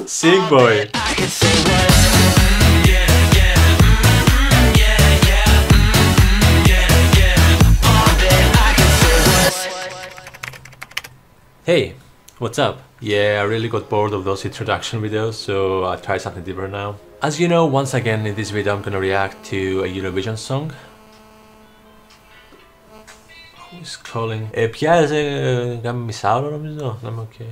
Sing, boy. Hey, what's up? Yeah, I really got bored of those introduction videos, so I tried something different now. As you know, once again in this video I'm gonna react to a Eurovision song. Who's calling? Ποια μισάωρο νομίζω, να είμαι okay.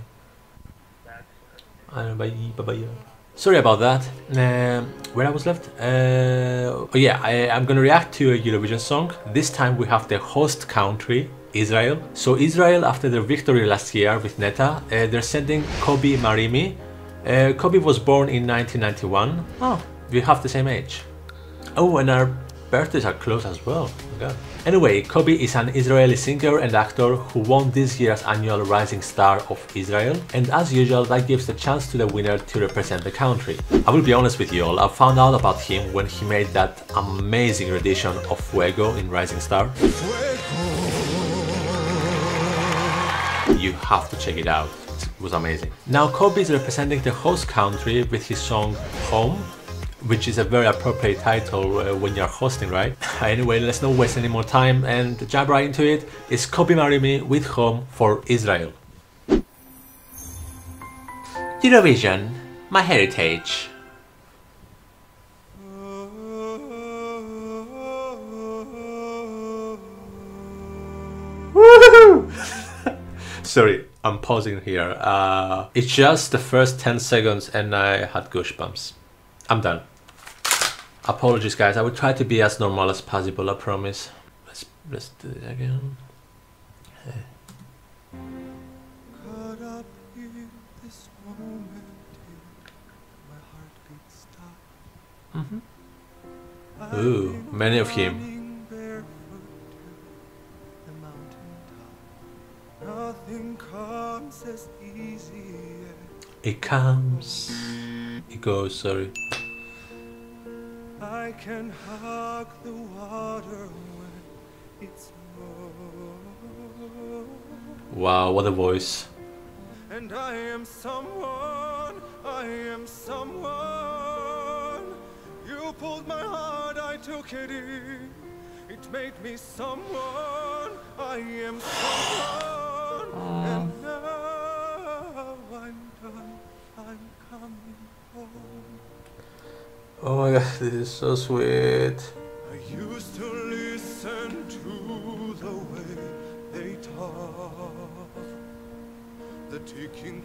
Sorry about that. Where I was left? Oh yeah, I'm gonna react to a Eurovision song. This time we have the host country, Israel. So Israel, after their victory last year with Neta, they're sending Kobi Marimi. Kobi was born in 1991. Oh, we have the same age. Oh, and our birthdays are close as well. Oh God. Anyway, Kobi is an Israeli singer and actor who won this year's annual Rising Star of Israel, and as usual that gives the chance to the winner to represent the country. I will be honest with you all, I found out about him when he made that amazing rendition of Fuego in Rising Star. You have to check it out, it was amazing. Now Kobi is representing the host country with his song Home, which is a very appropriate title when you're hosting, right? Anyway, let's not waste any more time and jump right into it. It's Kobi Marimi with Home for Israel. Eurovision, my heritage. Woohoo! Sorry, I'm pausing here. It's just the first 10 seconds and I had goosebumps. I'm done. Apologies guys, I will try to be as normal as possible, I promise. Let's do it again. Caught up in this moment, my heartbeat stopped. Ooh, many of him. Nothing comes as easy. It comes. It goes, sorry. I can hug the water when it's low. Wow, what a voice. And I am someone, I am someone. You pulled my heart, I took it in. It made me someone, I am someone. And now I'm done, I'm coming home. Oh my god, this is so sweet. I used to listen to the way they talk, the ticking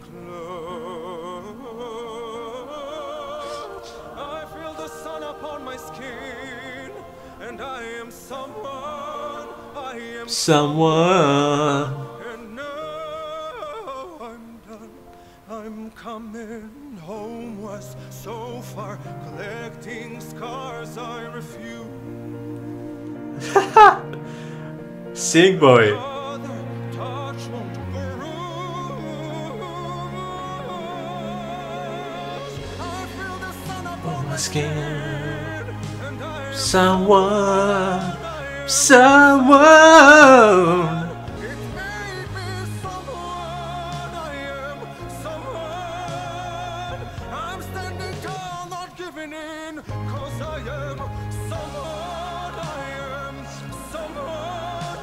clock. I feel the sun upon my skin, and I am someone, I am Someone. and now I'm done, I'm coming home. Was so far, collecting scars I refuse. Sing, boy. Other touch won't bruise. I feel the sun upon my skin, and I am Someone. Someone. it made me someone, I am someone. I'm standing tall, not giving in, 'cause I am someone, I am someone.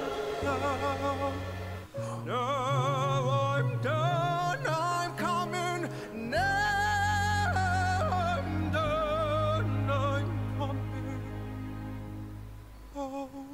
And now I'm done, I'm coming. Now I'm done, I'm coming home.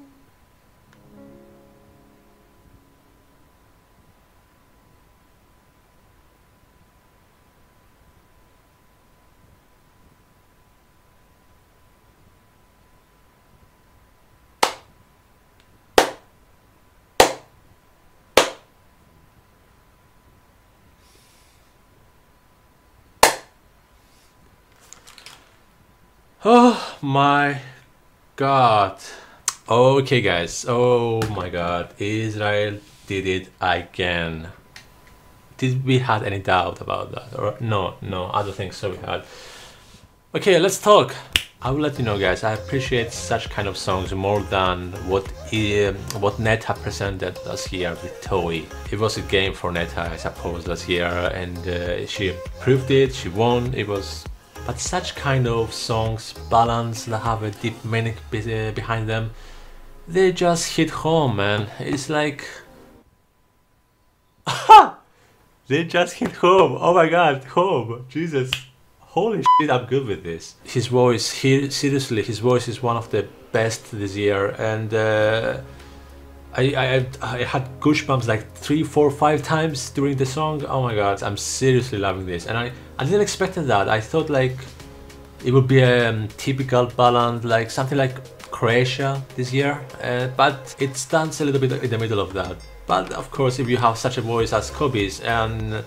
Oh my god. Okay guys, oh my god, Israel did it again. Did we had any doubt about that? Or no, I don't think so we had. Okay, let's talk. I will let you know, guys, I appreciate such kind of songs more than what Netta presented last year with Toei. It was a game for Netta, I suppose, last year, and she proved it, she won, it was... But such kind of songs, ballads that have a deep meaning behind them, they just hit home, man. It's like... They just hit home, oh my god, home, Jesus. Holy shit, I'm good with this. His voice, seriously, his voice is one of the best this year, and I had goosebumps like 3, 4, 5 times during the song. Oh my god, I'm seriously loving this, and I didn't expect that. I thought like it would be a typical ballad, like something like Croatia this year, but it stands a little bit in the middle of that. But of course, if you have such a voice as Kobe's, and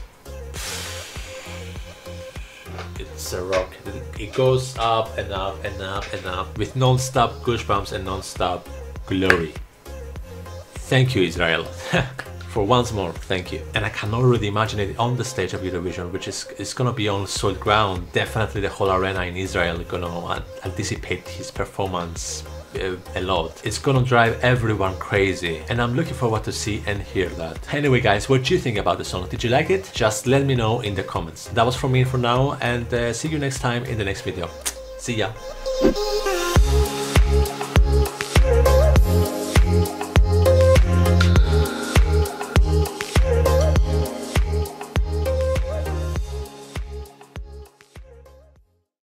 it's a rock. It goes up and up and up and up with non-stop goosebumps and non-stop glory. Thank you, Israel. For once more, thank you. And I can already imagine it on the stage of Eurovision, which is gonna be on solid ground. Definitely the whole arena in Israel gonna anticipate his performance a lot. It's gonna drive everyone crazy, and I'm looking forward to see and hear that. Anyway, guys, what do you think about the song? Did you like it? Just let me know in the comments. That was from me for now, and see you next time in the next video. See ya.